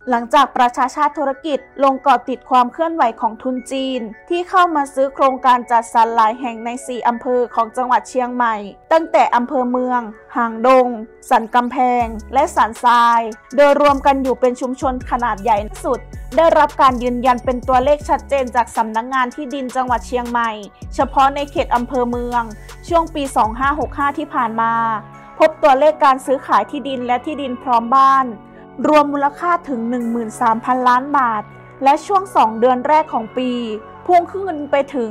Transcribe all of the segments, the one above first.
หลังจากประชาชาติธุรกิจลงเกาะติดความเคลื่อนไหวของทุนจีนที่เข้ามาซื้อโครงการจัดสรรหลายแห่งใน4อำเภอของจังหวัดเชียงใหม่ตั้งแต่อำเภอเมืองหางดงสันกำแพงและสันทรายโดยรวมกันอยู่เป็นชุมชนขนาดใหญ่ที่สุดได้รับการยืนยันเป็นตัวเลขชัดเจนจากสำนักงานที่ดินจังหวัดเชียงใหม่เฉพาะในเขตอำเภอเมืองช่วงปี2565ที่ผ่านมาพบตัวเลขการซื้อขายที่ดินและที่ดินพร้อมบ้านรวมมูลค่าถึง 13,000 ล้านบาทและช่วง2เดือนแรกของปีพุ่งขึ้นไปถึง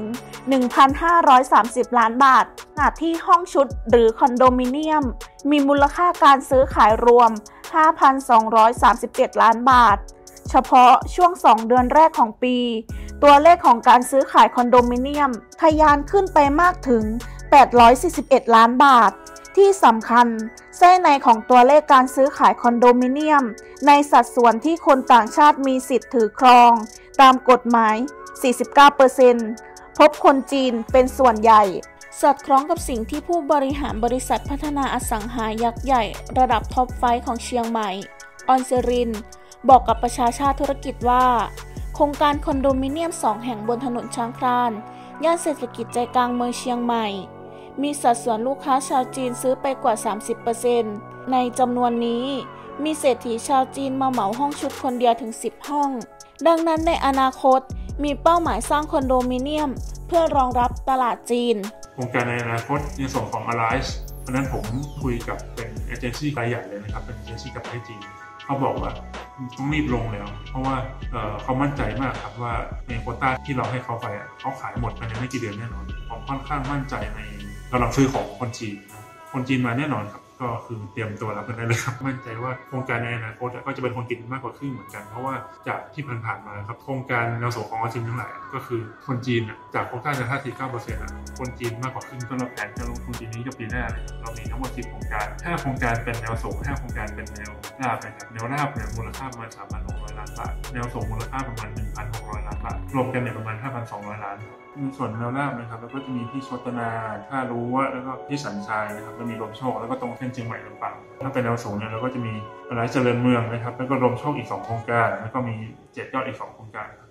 1,530 ล้านบาทขณะที่ห้องชุดหรือคอนโดมิเนียมมีมูลค่าการซื้อขายรวม 5,237 ล้านบาทเฉพาะช่วง2เดือนแรกของปีตัวเลขของการซื้อขายคอนโดมิเนียมทะยานขึ้นไปมากถึง 841 ล้านบาทที่สำคัญไส้ในของตัวเลขการซื้อขายคอนโดมิเนียมในสัดส่วนที่คนต่างชาติมีสิทธิ์ถือครองตามกฎหมาย 49% พบคนจีนเป็นส่วนใหญ่สอดคล้องกับสิ่งที่ผู้บริหารบริษัทพัฒนาอสังหายักษ์ใหญ่ระดับท็อปไฟว์ของเชียงใหม่ออนเซรินบอกกับประชาชาติธุรกิจว่าโครงการคอนโดมิเนียม2แห่งบนถนนช้างคลานย่านเศรษฐกิจใจกลางเมืองเชียงใหม่มีสัดส่วนลูกค้าชาวจีนซื้อไปกว่า 30% ในจำนวนนี้มีเศรษฐีชาวจีนมาเหมาห้องชุดคนเดียวถึง10ห้องดังนั้นในอนาคตมีเป้าหมายสร้างคอนโดมิเนียมเพื่อรองรับตลาดจีนโครงการในอนาคตในส่วนของ Arise เพราะนั้นผมคุยกับเป็นเอเจนซี่รายใหญ่เลยนะครับเป็นเอเจนซี่กับประเทศจีนเขาบอกว่าต้องรีบลงแล้วเพราะว่าเขามั่นใจมากครับว่าในโควต้าที่เราให้เขาไปเขาขายหมดภายในไม่กี่เดือนแน่นอนผมค่อนข้างมั่นใจในกำลังซื้อของคนจีนมาแน่นอนครับก็คือเตรียมตัวรับกันได้เลยครับมั่นใจว่าโครงการในอนาคตก็จะเป็นคนจีนมากกว่าครึ่งเหมือนกันเพราะว่าจากที่ผ่านๆมาครับโครงการแนวโสของจีนทั้งหลายก็คือคนจีนจากโควต้าจะ59%คนจีนมากกว่าครึ่งสำหรับแผนการลงทุนปีนี้กับปีหน้าเลยเรามีทั้งหมด10โครงการ5โครงการเป็นแนวโส5โครงการเป็นแนวราบนะครับแนวราบเนี่ยมูลค่าประมาณ 3,600 ล้านบาทแนวโสมูลค่าประมาณ 1,600 ล้านบาทรวมกันเนี่ยประมาณ 5,200 ล้านในส่วนแนวราบนะครับแล้วก็จะมีที่ชตนาท่ารั้วแล้วก็ที่สันทรายนะครับแล้วมีลมโชคแล้วก็ตรงเส้นเชียงใหม่ลำปางถ้าเป็นแนวสูงเนี่ยเราก็จะมีอะไรเจริญเมืองนะครับแล้วก็ลมโชคอีก2โครงการแล้วก็มี7ยอดอีก2โครงการ